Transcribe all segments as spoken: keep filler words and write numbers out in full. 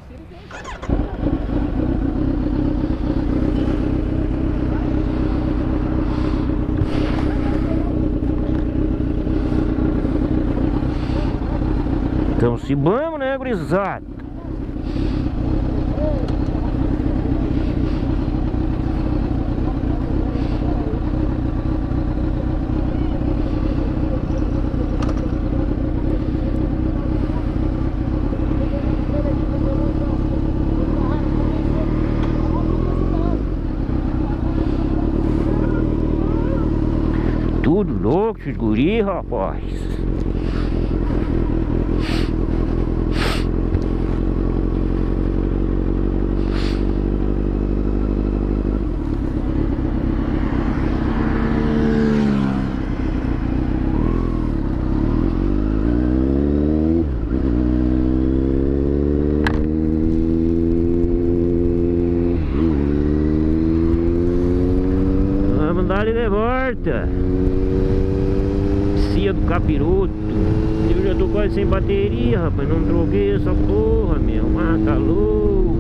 Então se vamos, né, gurizada? Tudo louco, esses guri, rapaz. Vamos dar ali de volta. Cia do capiroto. Eu já tô quase sem bateria, rapaz. Não troquei essa porra, meu. Mata louco.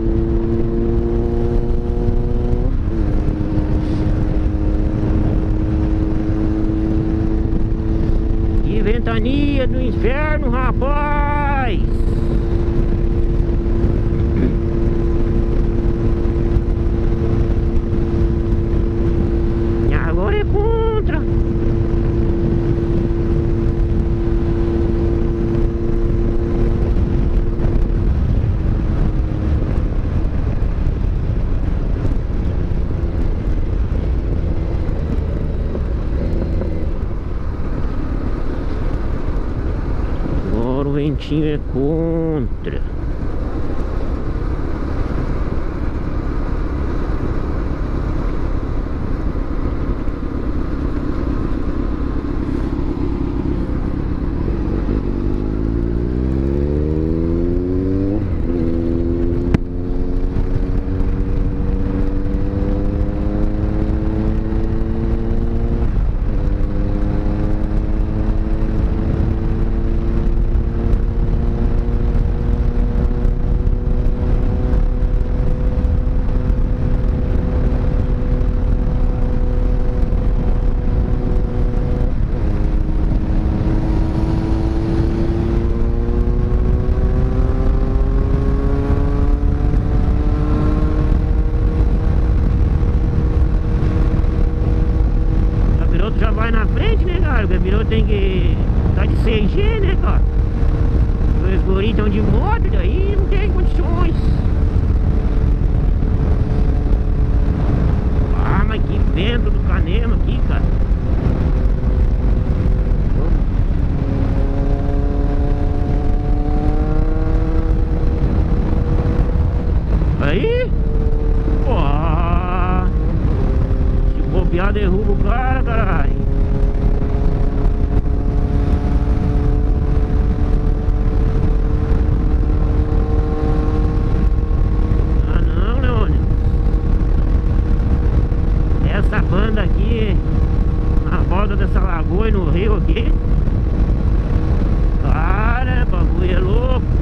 Que ventania do inferno, rapaz. E agora é contra. O ventinho é contra. Já vai na frente, né, cara? O capiroto tem que tá de C G, né, cara? Os guris estão de moto, daí não tem condições. Ah, mas que vento do canema aqui, cara. Aí, pô, se bobear derruba o cara, caralho. Ah não, Leônidas. Essa banda aqui na volta dessa lagoa e no rio aqui, cara, o bagulho é louco.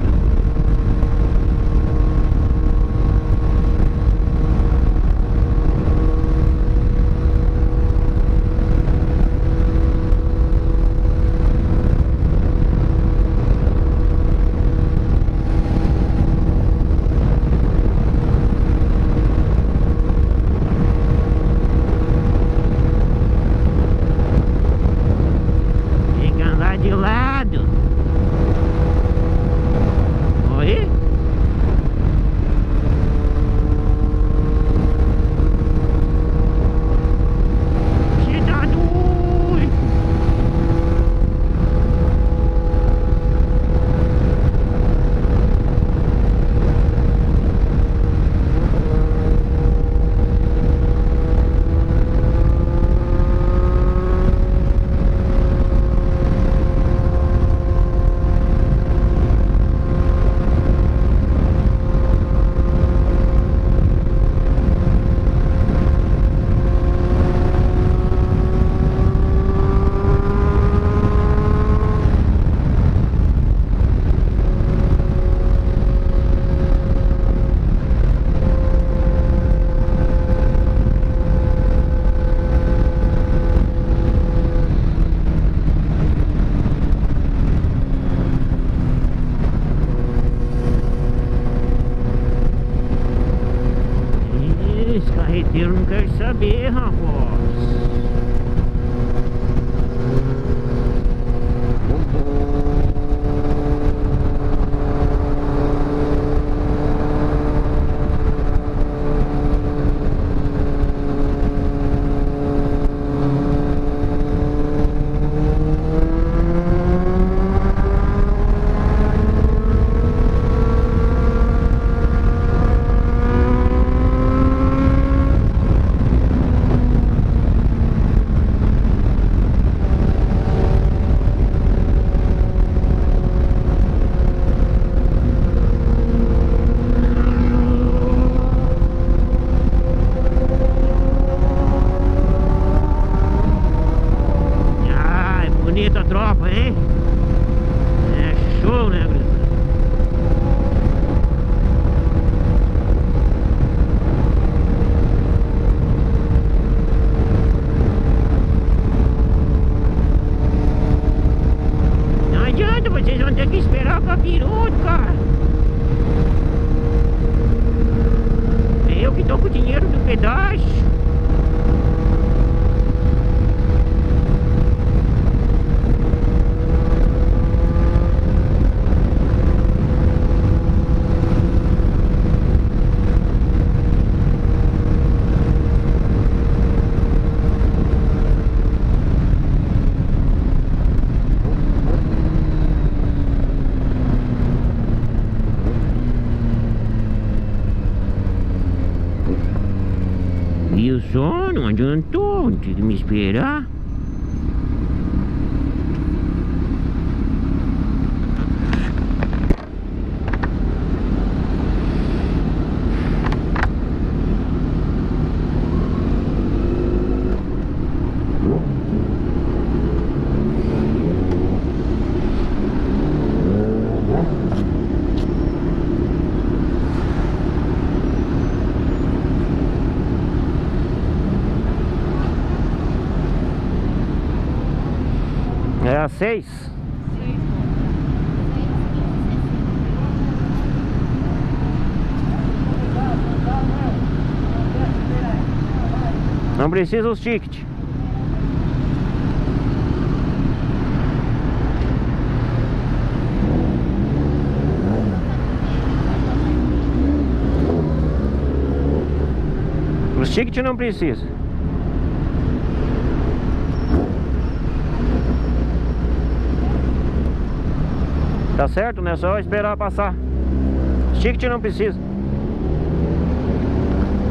Pedro não quer saber, rapaz. Bonita a tropa, hein? É show, né, gurizada? Não adianta, vocês vão ter que esperar o capiroto, cara. É eu que tô com o dinheiro do pedaço. Viu só? Não adiantou, tinha que me esperar. É a seis? Não precisa os tickets. Os tickets não precisa. Tá certo, né? Só esperar passar. Ticket não precisa.